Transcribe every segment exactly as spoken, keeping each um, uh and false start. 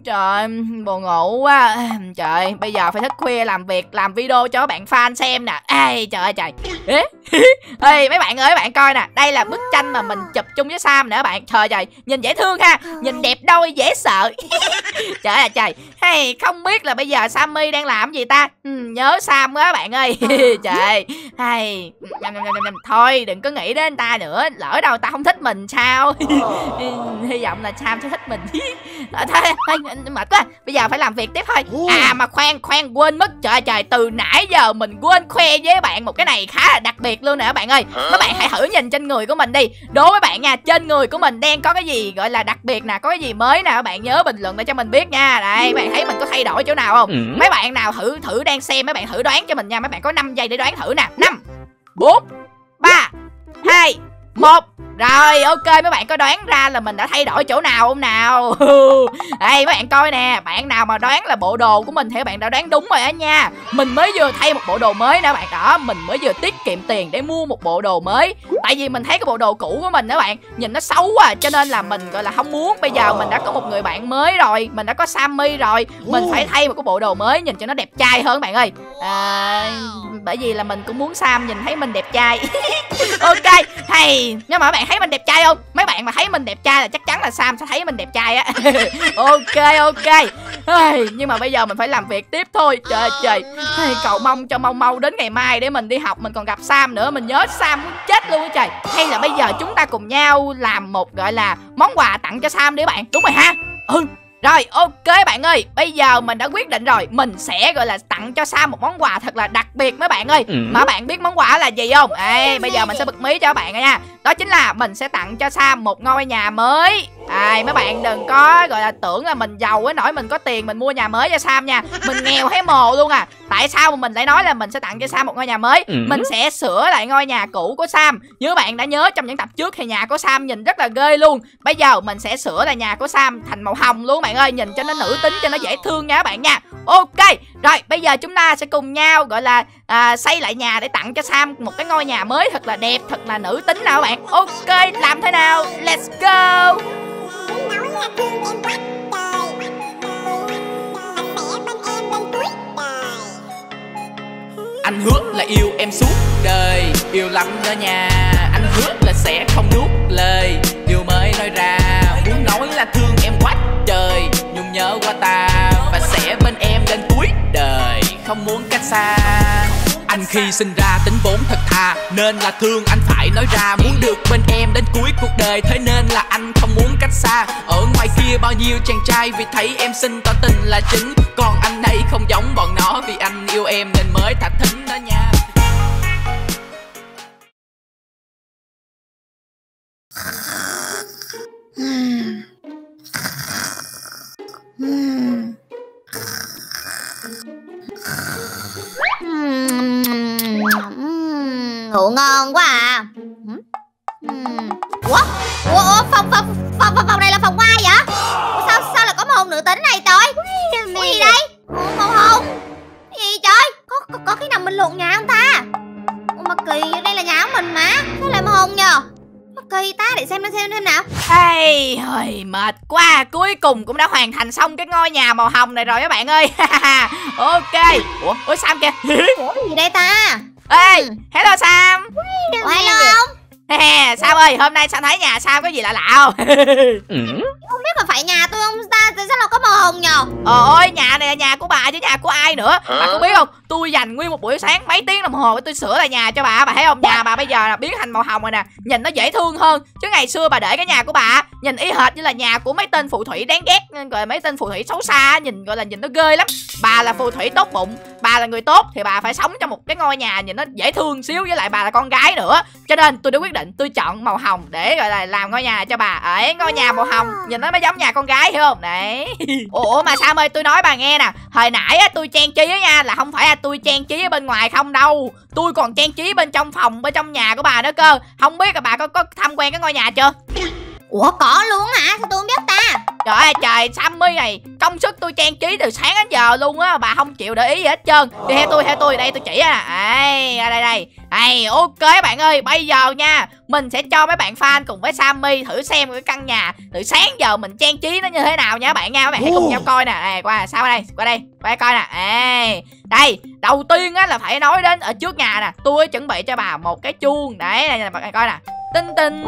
Trời, buồn ngủ quá. Trời, bây giờ phải thức khuya làm việc, làm video cho các bạn fan xem nè. Ê, trời ơi trời. Ê, ê, mấy bạn ơi, mấy bạn coi nè. Đây là bức tranh mà mình chụp chung với Sam nè các bạn. Trời trời, nhìn dễ thương ha. Nhìn đẹp đôi dễ sợ. Trời ơi trời. Hey, không biết là bây giờ Sammy đang làm gì ta. Ừ, nhớ Sam quá các bạn ơi. Trời. Hey, thôi đừng có nghĩ đến ta nữa. Lỡ đâu ta không thích mình sao. Hy vọng là Sam sẽ thích mình. Thôi, thôi, mệt quá. Bây giờ phải làm việc tiếp thôi. À mà khoan, khoan quên mất. Trời trời, từ nãy giờ mình quên khoe với bạn một cái này khá là đặc biệt luôn nè các bạn ơi. Các bạn hãy thử nhìn trên người của mình đi. Đố với bạn nha, trên người của mình đang có cái gì gọi là đặc biệt nè, có cái gì mới nè, các bạn nhớ bình luận để cho mình biết nha. Đây, bạn thấy mình có thay đổi chỗ nào không? Mấy bạn nào thử thử đang xem, mấy bạn thử đoán cho mình nha. Mấy bạn có năm giây để đoán thử nè. Năm, bốn, ba, hai, một. Rồi, ok, mấy bạn có đoán ra là mình đã thay đổi chỗ nào không nào? Đây, mấy bạn coi nè. Bạn nào mà đoán là bộ đồ của mình thì các bạn đã đoán đúng rồi đó nha. Mình mới vừa thay một bộ đồ mới nè bạn. Đó, mình mới vừa tiết kiệm tiền để mua một bộ đồ mới. Tại vì mình thấy cái bộ đồ cũ của mình đó bạn, nhìn nó xấu quá, cho nên là mình gọi là không muốn. Bây giờ mình đã có một người bạn mới rồi, mình đã có Sammy rồi, mình phải thay một cái bộ đồ mới nhìn cho nó đẹp trai hơn bạn ơi. À, bởi vì là mình cũng muốn Sam nhìn thấy mình đẹp trai. Ok, hay. Nhưng mà các bạn thấy mình đẹp trai không? Mấy bạn mà thấy mình đẹp trai là chắc chắn là Sam sẽ thấy mình đẹp trai á. Ok ok. Ai, nhưng mà bây giờ mình phải làm việc tiếp thôi. Trời trời. Ai, cầu mong cho mau mau đến ngày mai để mình đi học mình còn gặp Sam nữa. Mình nhớ Sam muốn chết luôn á trời. Hay là bây giờ chúng ta cùng nhau làm một gọi là món quà tặng cho Sam đi các bạn. Đúng rồi ha. Ừ. Rồi ok bạn ơi, bây giờ mình đã quyết định rồi. Mình sẽ gọi là tặng cho Sam một món quà thật là đặc biệt mấy bạn ơi. ừ. Mà bạn biết món quà là gì không? Ê, bây giờ mình sẽ bật mí cho các bạn nha. Đó chính là mình sẽ tặng cho Sam một ngôi nhà mới. À, mấy bạn đừng có gọi là tưởng là mình giàu với nỗi mình có tiền mình mua nhà mới cho Sam nha. Mình nghèo thấy mồ luôn à. Tại sao mà mình lại nói là mình sẽ tặng cho Sam một ngôi nhà mới? ừ. Mình sẽ sửa lại ngôi nhà cũ của Sam. Như các bạn đã nhớ trong những tập trước thì nhà của Sam nhìn rất là ghê luôn. Bây giờ mình sẽ sửa lại nhà của Sam thành màu hồng luôn bạn ơi. Nhìn cho nó nữ tính, cho nó dễ thương nha các bạn nha. Ok, rồi bây giờ chúng ta sẽ cùng nhau gọi là à, xây lại nhà để tặng cho Sam một cái ngôi nhà mới thật là đẹp, thật là nữ tính nào các bạn. Ok, làm thế nào? Let's go. Anh hứa là yêu em suốt đời, yêu lắm đó nha. Anh hứa là sẽ không nuốt lời, điều mới nói ra. Muốn nói là thương em quá trời, nhung nhớ qua ta. Và sẽ bên em đến cuối đời, không muốn cách xa. Anh khi sinh ra tính vốn thật thà, nên là thương anh phải nói ra. Muốn được bên em đến cuối cuộc đời, thế nên là anh không muốn cách xa. Ở ngoài kia bao nhiêu chàng trai vì thấy em xinh tỏ tình là chính. Còn anh đây không giống bọn nó, vì anh yêu em nên mới thả thính đó nha. Ngủ ngon quá à. Ủa? Ủa, ủa phòng, phòng, phòng, phòng, phòng này là phòng ai vậy? Ủa, sao, sao lại có màu hồng nữ tính này trời? Cái gì đây? Ủa, màu hồng? Cái gì trời? Có, có, có khi nào mình lộn nhà không ta? Ủa mà kỳ, đây là nhà của mình mà. Sao lại màu hồng nhờ? Kỳ ta, để xem xem xem nào. Ây, hơi mệt quá. Cuối cùng cũng đã hoàn thành xong cái ngôi nhà màu hồng này rồi các bạn ơi. Ok. Ủa, ủa Sam kìa. Ủa gì đây ta? Ê, hello Sam. Ủa, hello ông. Sam ơi, hôm nay Sam thấy nhà Sam có gì lạ lạ không? Không biết là phải nhà tôi không ta, tại sao lại có màu hồng nhờ? Ôi, nhà này là nhà của bà chứ nhà của ai nữa. Bà có biết không, tôi dành nguyên một buổi sáng mấy tiếng đồng hồ để tôi sửa lại nhà cho bà. Bà thấy không, nhà bà bây giờ là biến thành màu hồng rồi nè. Nhìn nó dễ thương hơn. Chứ ngày xưa bà để cái nhà của bà nhìn y hệt như là nhà của mấy tên phù thủy đáng ghét, gọi là mấy tên phù thủy xấu xa. Nhìn gọi là nhìn nó ghê lắm. Bà là phù thủy tốt bụng, bà là người tốt thì bà phải sống trong một cái ngôi nhà nhìn nó dễ thương xíu. Với lại bà là con gái nữa, cho nên tôi đã quyết định tôi chọn màu hồng để gọi là làm ngôi nhà cho bà. Ấy, ngôi nhà màu hồng nhìn nó mới giống nhà con gái, hiểu không? Đấy. Ủa mà Sam ơi, tôi nói bà nghe nè, hồi nãy á tôi trang trí á nha, là không phải là tôi trang trí ở bên ngoài không đâu, tôi còn trang trí bên trong phòng, bên trong nhà của bà nữa cơ. Không biết là bà có có tham quan cái ngôi nhà chưa? Ủa có luôn hả? Sao tôi không biết ta? Trời ơi trời, Sammy này công sức tôi trang trí từ sáng đến giờ luôn á, bà không chịu để ý gì hết trơn. Đi theo tôi, theo tôi, đây tôi chỉ nè. Đây, đây đây. Đây, ok bạn ơi, bây giờ nha, mình sẽ cho mấy bạn fan cùng với Sammy thử xem cái căn nhà từ sáng giờ mình trang trí nó như thế nào nha bạn nha. Các bạn hãy cùng nhau coi nè. Đây, qua sao đây? Qua đây, qua đây coi nè. Ê, đây, đầu tiên á là phải nói đến ở trước nhà nè, tôi chuẩn bị cho bà một cái chuông. Đấy, này bạn coi nè. Tinh tinh.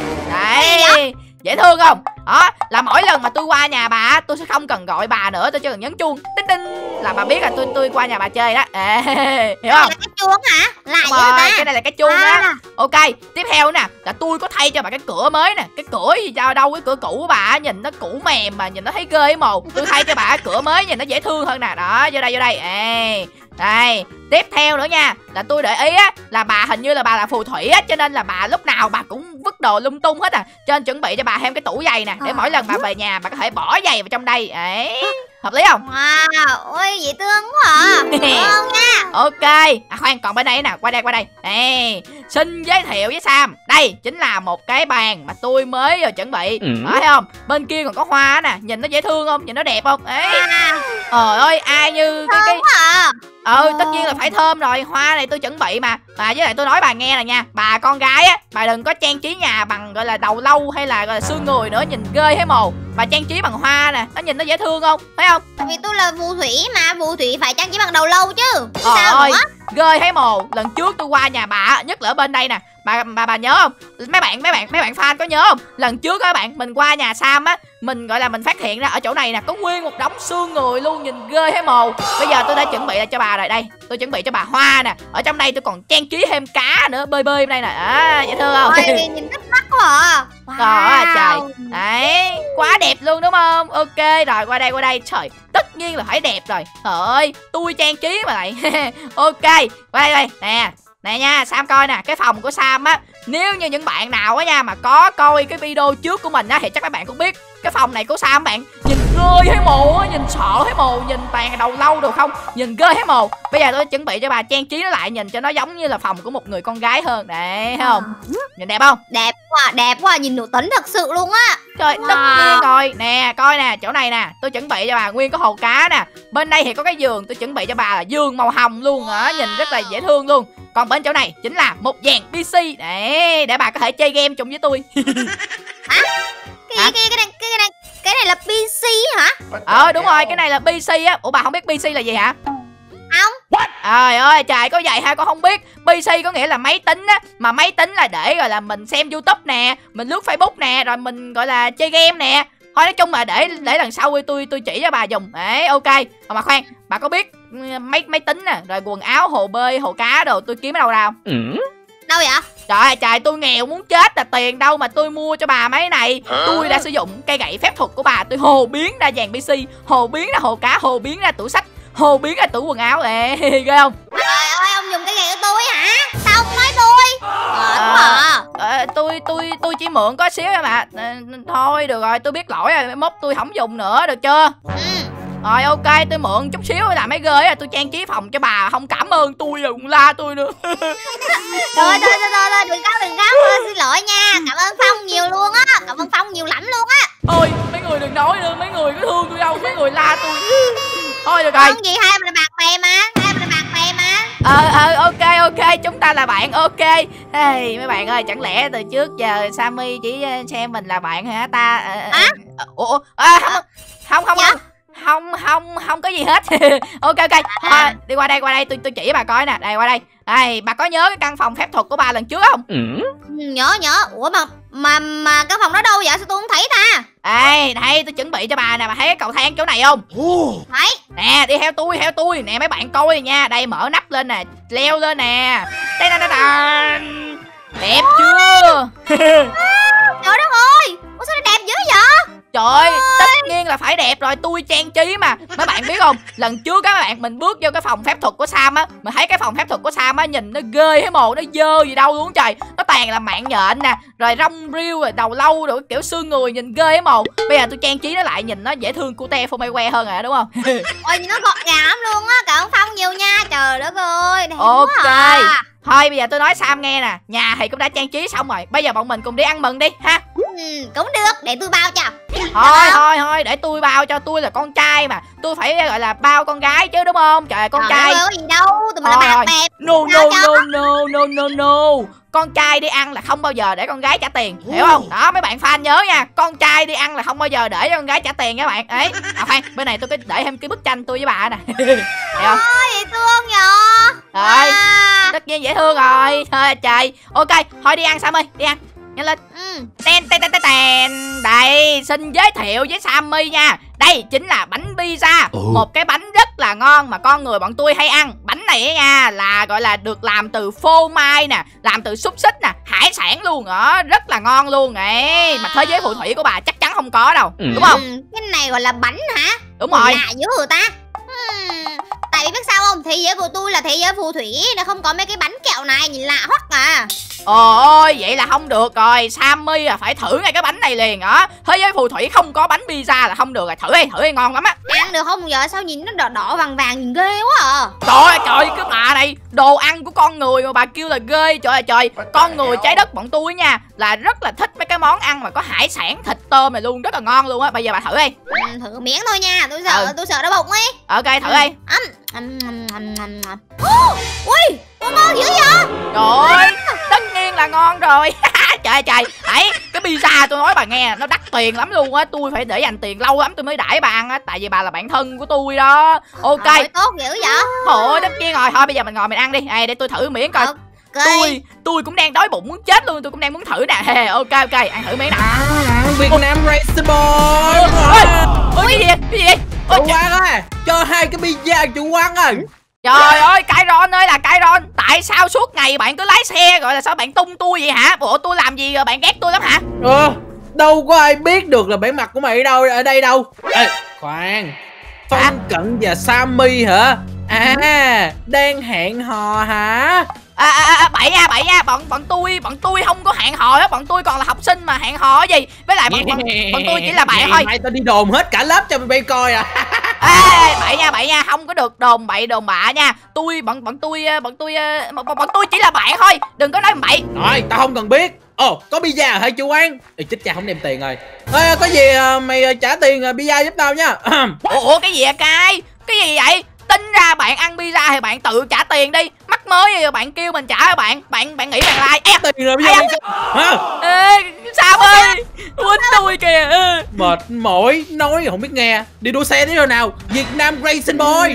Đấy, dễ thương không? Đó, là mỗi lần mà tôi qua nhà bà, tôi sẽ không cần gọi bà nữa, tôi chỉ cần nhấn chuông tinh tinh là bà biết là tôi tôi qua nhà bà chơi đó. Ê, hiểu không? Là cái chuông hả? Lại Đúng vậy rồi, ta? cái này là cái chuông À. á. Ok, tiếp theo nè là tôi có thay cho bà cái cửa mới nè. Cái cửa gì sao đâu, cái cửa cũ của bà á, nhìn nó cũ mềm mà nhìn nó thấy ghê mồ. Tôi thay cho bà cái cửa mới nhìn nó dễ thương hơn nè. Đó, vô đây vô đây. Ê, đây, tiếp theo nữa nha, là tôi để ý á là bà hình như là bà là phù thủy á, cho nên là bà lúc nào bà cũng vứt đồ lung tung hết à. Cho nên chuẩn bị cho bà thêm cái tủ giày nè, để mỗi lần bà về nhà bà có thể bỏ giày vào trong đây. Ấy, hợp lý không? Wow, ôi dễ thương quá à. Ngon nha. Ok, à khoan, còn bên đây nè, qua đây qua đây. Nè, xin giới thiệu với Sam, đây chính là một cái bàn mà tôi mới vừa chuẩn bị. Ừ. Thấy không? Bên kia còn có hoa nè, nhìn nó dễ thương không? Nhìn nó đẹp không? Ấy. À, Trời ơi, ai như cái cái thơm quá à. Ừ, tất nhiên là phải thơm rồi, hoa này tôi chuẩn bị mà. Mà với lại tôi nói bà nghe nè nha, bà con gái á, bà đừng có trang trí nhà bằng gọi là đầu lâu hay là gọi là xương người nữa, nhìn ghê thấy mồ. Bà trang trí bằng hoa nè, nó nhìn nó dễ thương không? Thấy không? Tại vì tôi là phù thủy mà, phù thủy phải trang trí bằng đầu lâu chứ. Trời Sao ơi, nữa? ghê thấy mồ. Lần trước tôi qua nhà bà, nhất là ở bên đây nè, bà bà bà nhớ không? Mấy bạn mấy bạn mấy bạn fan có nhớ không? Lần trước các bạn mình qua nhà Sam á, mình gọi là mình phát hiện ra ở chỗ này nè có nguyên một đống xương người luôn, nhìn ghê thấy mồ. Bây giờ tôi đã chuẩn bị cho bà rồi đây. Tôi chuẩn bị cho bà hoa nè. Ở trong đây tôi còn trang trí thêm cá nữa, bơi bơi bên đây nè. À, dễ thương không? Ôi, nhìn thích mắt quá à. Trời ơi trời. Wow. Đấy, quá đẹp luôn đúng không? Ok, rồi qua đây qua đây. Trời, tất nhiên là phải đẹp rồi. Trời ơi, tôi trang trí mà lại. Ok, qua đây đây. Nè, nè nha, Sam coi nè, cái phòng của Sam á, nếu như những bạn nào á nha mà có coi cái video trước của mình á thì chắc các bạn cũng biết cái phòng này của Sam bạn, nhìn ghê thấy mồ á, nhìn sợ thấy mồ, nhìn toàn đầu lâu được không, nhìn ghê thấy mồ. Bây giờ tôi chuẩn bị cho bà trang trí nó lại nhìn cho nó giống như là phòng của một người con gái hơn. Đấy, thấy không? Nhìn đẹp không? Đẹp quá, đẹp quá, nhìn nữ tính thật sự luôn á. Trời, Wow. tất nhiên rồi. Nè, coi nè, chỗ này nè, tôi chuẩn bị cho bà nguyên có hồ cá nè. Bên đây thì có cái giường, tôi chuẩn bị cho bà là giường màu hồng luôn á, nhìn rất là dễ thương luôn. Còn bên chỗ này chính là một dàn pê xê để để bà có thể chơi game chung với tôi. Cái Hả? cái cái này cái này cái này là pê xê hả? Ờ đúng rồi, cái này là pê xê á. Ủa bà không biết pê xê là gì hả? Không. Trời ơi trời, có vậy hay con không biết. pê xê có nghĩa là máy tính á, mà máy tính là để gọi là mình xem YouTube nè, mình lướt Facebook nè, rồi mình gọi là chơi game nè. Thôi nói chung là để để lần sau tôi tôi chỉ cho bà dùng. Đấy, ok. Mà khoan, bà có biết mấy máy tính nè, rồi quần áo, hồ bơi, hồ cá đồ tôi kiếm ở đâu ra không? Ừ. Đâu vậy? Trời ơi trời, tôi nghèo muốn chết, là tiền đâu mà tôi mua cho bà mấy này. Tôi đã sử dụng cây gậy phép thuật của bà, tôi hồ biến ra dàn pê xê, hồ biến ra hồ cá, hồ biến ra tủ sách, hồ biến ra tủ quần áo. Ê, ghê không? Trời ơi, ông dùng cái gậy của tôi hả? Sao ông nói tôi? Ờ, đúng à. Ờ, tôi tôi tôi chỉ mượn có xíu thôi mà. Ờ, thôi được rồi, tôi biết lỗi rồi, mốt tôi không dùng nữa, được chưa? Ừ. Rồi ok, tôi mượn chút xíu làm mấy ghê á, tôi trang trí phòng cho bà, không cảm ơn tôi rồi cũng la tôi nữa. Thôi thôi thôi thôi, thôi đừng khóc đừng khóc, thôi, xin lỗi nha. Cảm ơn Phong nhiều luôn á, cảm ơn Phong nhiều lắm luôn á. Thôi mấy người đừng nói nữa, mấy người có thương tôi đâu, mấy người la tôi. Thôi được rồi. Không gì, hai mình là bạn bè mà, hai mình là bạn bè mà. Ờ ờ ok ok, chúng ta là bạn. Ok. Hey, mấy bạn ơi, chẳng lẽ từ trước giờ Sammy chỉ xem mình là bạn hả ta? À? Ủa à, không không không Dạ? không không không không có gì hết. Ok ok, à, đi qua đây qua đây, tôi tôi chỉ bà coi nè, đây qua đây. Đây, bà có nhớ cái căn phòng phép thuật của bà lần trước không? Ừ. Nhớ nhớ. Ủa mà mà mà cái phòng đó đâu vậy? Sao tôi không thấy ta? Đây, đây tôi chuẩn bị cho bà nè, bà thấy cái cầu thang chỗ này không? Thấy. Nè, đi theo tôi, theo tôi nè mấy bạn coi nha. Đây, mở nắp lên nè, leo lên nè. Đây nè, nè. Đẹp chưa? Trời đất ơi, ủa sao nó đẹp dữ vậy? Trời ơi, tất nhiên là phải đẹp rồi, tôi trang trí mà. Mấy bạn biết không, lần trước các bạn mình bước vô cái phòng phép thuật của Sam á, mình thấy cái phòng phép thuật của Sam á, nhìn nó ghê thấy mồ, nó dơ gì đâu luôn trời. Nó toàn là mạng nhện nè, rồi rong riêu, rồi đầu lâu, rồi kiểu xương người, nhìn ghê thấy mồ. Bây giờ tôi trang trí nó lại, nhìn nó dễ thương cute phô mây que hơn à, đúng không? Ôi nhìn nó gọn gàng lắm luôn á, cảm ơn Phong nhiều nha. Trời đất ơi, đẹp Ok. quá à. Thôi bây giờ tôi nói Sam nghe nè, nhà thì cũng đã trang trí xong rồi, bây giờ bọn mình cùng đi ăn mừng đi ha. Ừ, cũng được, để tôi bao cho. Thôi thôi thôi, để tôi bao cho, tôi là con trai mà. Tôi phải gọi là bao con gái chứ đúng không? Trời, con Trời trai. ơi, có gì đâu, tụi mình là bạn bè. No no no no no no no. Con trai đi ăn là không bao giờ để con gái trả tiền, hiểu không? Đó, mấy bạn fan nhớ nha. Con trai đi ăn là không bao giờ để cho con gái trả tiền nha các bạn. Ấy, à khoan, bên này tôi có để thêm cái bức tranh tôi với bà nè. Hiểu không? Ôi, dễ thương nhờ. Rồi, À. tất nhiên dễ thương rồi. Thôi trời. Ok, thôi đi ăn Sammy, đi ăn. Nhanh lên. Ừ. Ten ten ten ten ten. Đây, xin giới thiệu với Sammy nha. Đây chính là bánh pizza. Ồ. Một cái bánh rất là ngon mà con người bọn tôi hay ăn. Bánh này á nha là gọi là được làm từ phô mai nè, làm từ xúc xích nè, hải sản luôn đó, rất là ngon luôn ấy. Mà thế giới phù thủy của bà chắc chắn không có đâu, Ừ. đúng không? Ừ, cái này gọi là bánh hả? Đúng rồi. Lạ dữ người ta. Hmm, tại vì biết sao không? Thế giới của tôi là thế giới phù thủy, nó không có mấy cái bánh kẹo này, nhìn lạ hoắc à. Ôi, vậy là không được rồi. Sammy à phải thử ngay cái bánh này liền đó. Thế giới phù thủy không có bánh pizza là không được rồi. Thử đi, thử đi, ngon lắm á. Ăn được không giờ? Sao nhìn nó đỏ đỏ vàng vàng, nhìn ghê quá à. Trời ơi trời, cái bà này đồ ăn của con người mà bà kêu là ghê. Trời ơi trời, con người trái đất bọn tôi nha là rất là thích mấy cái món ăn mà có hải sản, thịt tôm này luôn, rất là ngon luôn á. Bây giờ bà thử đi. Ừ, thử miếng thôi nha, tôi sợ, Ừ. tôi sợ nó bụng ấy. Ok, thử đi. Ấm, ấm, ấm, ấm, ấm, ấm. Ô, ui, nó ngon dữ vậy? Trời ơi, tất nhiên là ngon rồi. Trời ơi trời, ấy cái pizza tôi nói bà nghe nó đắt tiền lắm luôn á. Tôi phải để dành tiền lâu lắm tôi mới đãi bà ăn á, tại vì bà là bạn thân của tôi đó. Ok. Trời, tốt dữ vậy? Thôi tất nhiên rồi, thôi bây giờ mình ngồi mình ăn đi. Ê, để tôi thử miếng coi. Ok. Tôi tôi cũng đang đói bụng muốn chết luôn, tôi cũng đang muốn thử nè. Ok ok, ăn thử miếng nè. Việt Nam Racer Boy. Ôi, ôi cái gì vậy? Cái gì vậy? Ôi, Chủ quán ơi, cho hai cái pizza chủ quán ơi. trời ơi, Kairon ơi là Kairon, tại sao suốt ngày bạn cứ lái xe gọi là sao bạn tung tôi vậy hả? Bộ tôi làm gì rồi bạn ghét tôi lắm hả? Ờ, đâu có ai biết được là bản mặt của mày ở đâu, ở đây đâu. Ê, khoan. Phong Cận và Sammy hả? À, đang hẹn hò hả? À, à, à, bậy nha bậy nha, bọn bọn tôi bọn tôi không có hẹn hò đó, bọn tôi còn là học sinh mà hẹn hò cái gì? Với lại bọn, bọn, bọn tôi chỉ là bạn thôi. Ngày mai tao đi đồn hết cả lớp cho mày bay coi à. Ê, bậy nha bậy nha, không có được đồn bậy đồn bạ nha. Tôi bọn bọn tôi bọn tôi bọn, bọn tôi chỉ là bạn thôi, đừng có nói bậy. Rồi, tao không cần biết. Ồ, có pizza hả chủ quán? Ê, chết cha không đem tiền rồi. Ê, có gì à, mày à, trả tiền à, pizza giúp tao nha. Ủa, ủa cái gì vậy cay? Cái gì vậy? Tính ra bạn ăn pizza thì bạn tự trả tiền đi. Mắc mới gì rồi bạn kêu mình trả cho bạn. Bạn bạn nghĩ bạn like. Ê, Tiền rồi bây giờ Ê, mày... Hả? ê, sao ơi? Quýnh tôi kìa. Ừ. Mệt mỏi, nói không biết nghe. Đi đua xe thế rồi nào? Việt Nam Racing Boy.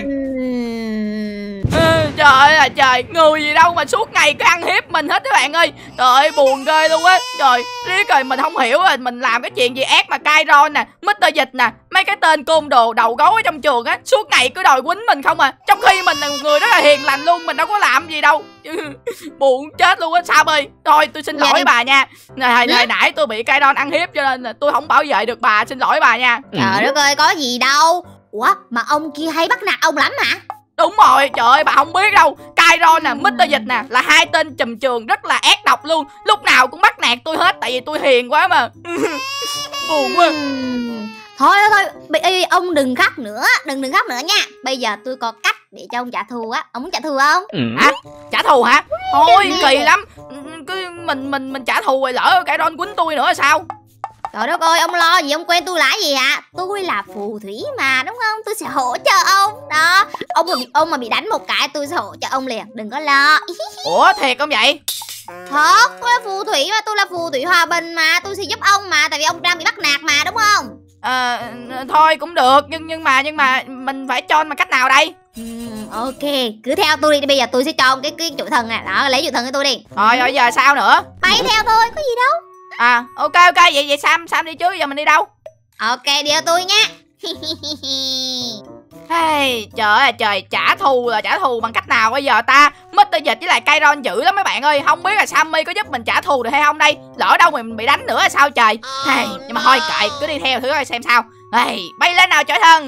Ừ, trời ơi là trời, người gì đâu mà suốt ngày cứ ăn hiếp mình hết các bạn ơi. Trời ơi buồn ghê luôn á. Trời, riết rồi mình không hiểu rồi mình làm cái chuyện gì ác mà Kairon nè, mít tơ Dịch nè, mấy cái tên côn đồ đầu gấu ở trong trường á, suốt ngày cứ đòi quýnh mình không à. Trong khi mình là một người rất là hiền lành luôn, mình đâu có làm gì đâu. Buồn chết luôn á. Sao ơi, thôi tôi xin lỗi bà nha. Hồi, hồi nãy tôi bị Kairon ăn hiếp cho nên là tôi không bảo vệ được bà, xin lỗi bà nha. Trời đất ơi, có gì đâu. Ủa, mà ông kia hay bắt nạt ông lắm hả? Đúng rồi, trời ơi bà không biết đâu. Kairon nè, mít tơ Dịch nè là hai tên trùm trường rất là ác độc luôn. Lúc nào cũng bắt nạt tôi hết tại vì tôi hiền quá mà. Buồn quá. Uhm. Thôi thôi, thôi, ê, ông đừng khóc nữa, đừng đừng khóc nữa nha. Bây giờ tôi có cách để cho ông trả thù á. Ông muốn trả thù không? Hả? Trả thù hả? Thôi kỳ lắm. Cứ mình mình mình trả thù rồi lỡ Kairon quýnh tôi nữa là sao? Trời đất ơi, ông lo gì, ông quen tôi là gì hả? Tôi là phù thủy mà, đúng không? Tôi sẽ hỗ trợ ông. Đó, ông mà bị ông mà bị đánh một cái tôi sẽ hỗ trợ ông liền, đừng có lo. Ủa thiệt không vậy? Thật, tôi là phù thủy mà, tôi là phù thủy hòa bình mà, tôi sẽ giúp ông mà, tại vì ông đang bị bắt nạt mà, đúng không? À, thôi cũng được, nhưng nhưng mà nhưng mà mình phải cho bằng cách nào đây? Uhm, ok, cứ theo tôi đi, bây giờ tôi sẽ cho ông cái cái chủ thần nè, đó, lấy chủ thần cho tôi đi. Rồi rồi giờ sao nữa? Bay theo tôi, có gì đâu. À ok ok, vậy vậy Sam Sam đi trước, giờ mình đi đâu? Ok, đi theo tôi nha. Hey, trời ơi trời, trả thù là trả thù bằng cách nào bây giờ ta? mít tơ Dịch với lại Kairon dữ lắm mấy bạn ơi. Không biết là Sammy có giúp mình trả thù được hay không đây? Lỡ đâu mình bị đánh nữa là sao trời? Hey, nhưng mà thôi kệ, cứ đi theo thử coi xem sao. Hey, bay lên nào trời thần.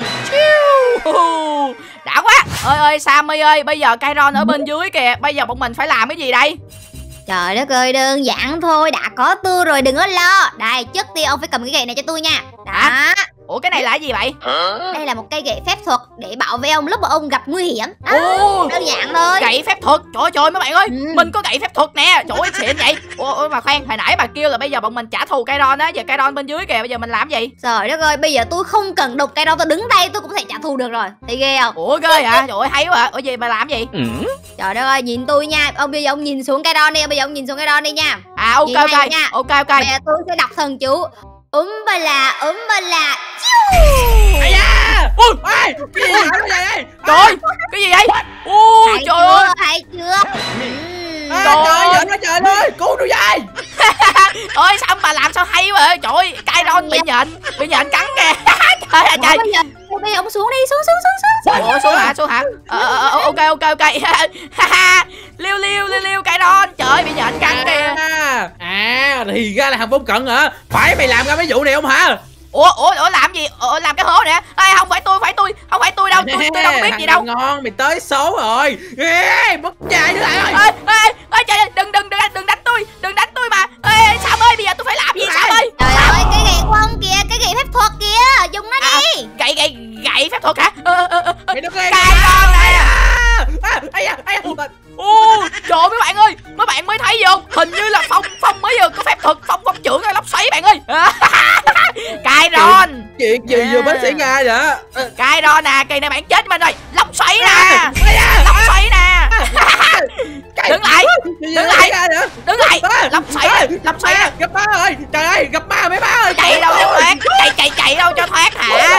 Đã quá. Ơi ơi Sammy ơi, bây giờ Kairon ở bên dưới kìa. Bây giờ bọn mình phải làm cái gì đây? Trời đất ơi, đơn giản thôi, đã có tôi rồi, đừng có lo. Đây, trước tiên ông phải cầm cái gậy này cho tôi nha. Đó. Hả? Ủa cái này là gì vậy? Đây là một cây gậy phép thuật để bảo vệ ông lúc mà ông gặp nguy hiểm. Đó, Ồ, đơn giản thôi. gậy phép thuật. Trời ơi, trời ơi mấy bạn ơi, Ừ. mình có gậy phép thuật nè. Trời ơi xịn vậy. Ủa, ủa mà khoan, hồi nãy bà kêu là bây giờ bọn mình trả thù cây ron á, giờ cây ron bên dưới kìa, bây giờ mình làm gì? Trời đất ơi, bây giờ tôi không cần đục cây đâu, tôi đứng đây tôi cũng thể trả thù được rồi. Thấy ghê không? Ủa ghê hả? Trời ơi hay quá à. Ủa gì bà làm gì? Trời đất ơi, nhìn tôi nha. Ông bây giờ ông nhìn xuống cây ron đi, bây giờ ông nhìn xuống cây ron đi nha. À ok Nhìn ok. này nha. Ok ok. Bây giờ tôi sẽ đọc thần chú. Úm ba là, úm ba là. Ây da! Ui, Ê, cái gì vậy vậy đây? trời ơi, cái gì vậy? Ui Hay trời chưa, ơi. hay chưa? À, Trời trời ơi. ơi, trời ơi, trời ơi, cứu tôi với! Ơi sao bà làm sao hay quá vậy? Trời ơi, cây ron bị nhện, bị nhện cắn kìa. Trời ơi trời. Bây giờ, bây giờ ông xuống đi, xuống xuống xuống xuống. Ủa xuống hả? Xuống hả? Ờ, ờ, ờ, ok ok ok. Ha ha. Liêu liêu liêu liêu cây ron. Trời ơi bị nhện cắn kìa. À, à, thì ra là thằng Phong Cận hả? Phải mày làm ra mấy vụ này không hả? Ủa ủa ủa làm gì? Ủa làm cái hố nè. Ê không phải tôi, phải tôi, không phải tôi đâu. Tôi tôi đâu có biết gì đâu. Thằng ngon, mày tới số rồi. Ê, mất chạy nữa lại ơi. Ê ê ê trời ơi, đừng đừng đừng đừng đánh tôi, đừng đánh tôi mà. Ê Sam ơi, bây giờ tôi phải làm gì Sam ơi? Trời ơi, cái gậy của ông kìa, cái gậy phép thuật kìa, dùng nó À, đi. gậy gậy gậy phép thuật hả? Ờ, ờ, ờ, ờ. Mày đứng lên. Cây ron này à. À, ây da, ây da. Ô, trời ơi, mấy bạn ơi, mấy bạn mới thấy không? Hình như là Phong Phong mới vừa có phép thuật, Phong Phong trưởng cái lốc xoáy bạn ơi. Cây ron. Chuyện gì vừa mới xảy ra vậy? Cây ron nè, cây này bạn chết mình rồi. Lốc xoáy nè. Lốc xoáy nè. Đứng lại. Đứng lại. Đứng lại. Lốc xoáy, lốc xoáy. Ma, gặp ma rồi. Trời ơi, gặp ma mấy má ơi. Chạy đâu cho thoát, chạy chạy chạy đâu cho thoát hả?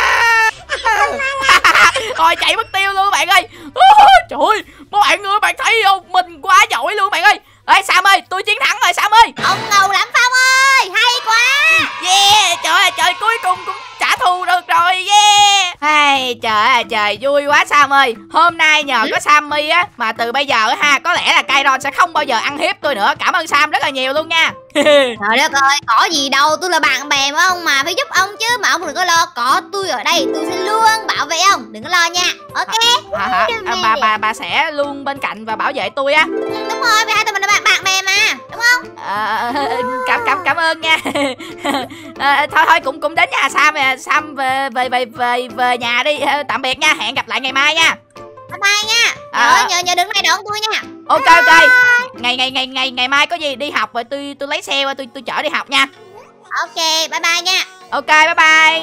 Rồi chạy mất tiêu luôn bạn ơi. Trời ơi, mấy bạn ơi, bạn thấy không? Mình quá giỏi luôn bạn ơi. Ê Sam ơi, tôi chiến thắng rồi Sam ơi. Ông ngầu lắm Phong ơi, hay quá. Yeah, trời ơi trời, cuối cùng cũng trả thù được rồi. Yeah. Hey, trời ơi trời, vui quá Sam ơi. Hôm nay nhờ có Sammy á mà từ bây giờ ha, có lẽ là cây ron sẽ không bao giờ ăn hiếp tôi nữa. Cảm ơn Sam rất là nhiều luôn nha. Trời đất ơi, có gì đâu, tôi là bạn bè với ông mà, phải giúp ông chứ. Mà ông đừng có lo, có tôi ở đây, tôi sẽ luôn bảo vệ ông, đừng có lo nha. Ok. Hả hả? À, bà bà bà sẽ luôn bên cạnh và bảo vệ tôi á. Ừ, đúng rồi, vì hai tụi mình là bạn bạn bè mà, đúng không? À, cảm cảm cảm ơn nha. À, thôi thôi cũng cũng đến nhà Sam nè, Sam về về về về về nhà đi. À, tạm biệt nha, hẹn gặp lại ngày mai nha. Bye bye nha. À. Nhớ nhớ nhớ đứng đây đón tôi nha. Ok ok. Ngày ngày ngày ngày ngày mai có gì đi học rồi tôi tôi lấy xe qua tôi tôi chở đi học nha. Ok, bye bye nha. Ok bye bye.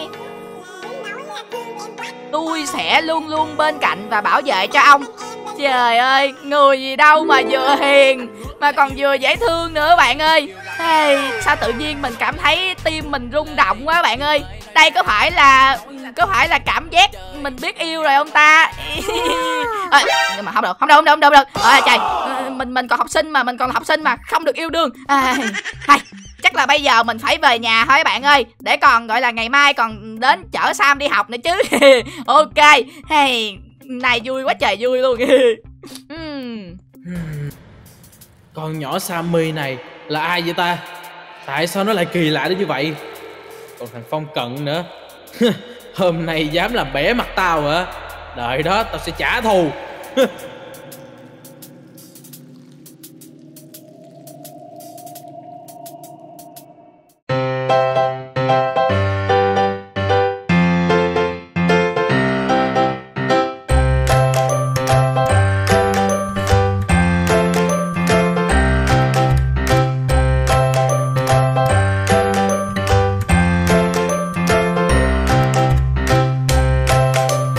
Tôi sẽ luôn luôn bên cạnh và bảo vệ cho ông. Trời ơi, người gì đâu mà vừa hiền mà còn vừa dễ thương nữa bạn ơi. Hey, sao tự nhiên mình cảm thấy tim mình rung động quá bạn ơi. Đây có phải là có phải là cảm giác mình biết yêu rồi không ta? À, nhưng mà không được, không được, không được, không được, không được. À, trời, mình mình còn học sinh mà, mình còn là học sinh mà, không được yêu đương. À, hay, chắc là bây giờ mình phải về nhà thôi bạn ơi, để còn gọi là ngày mai còn đến chở Sam đi học nữa chứ. Ok, hey, này vui quá trời vui luôn. uhm. Con nhỏ Sammy này là ai vậy ta? Tại sao nó lại kỳ lạ đến như vậy? Còn thằng Phong Cận nữa. Hôm nay dám làm bể mặt tao hả? Đợi đó, tao sẽ trả thù.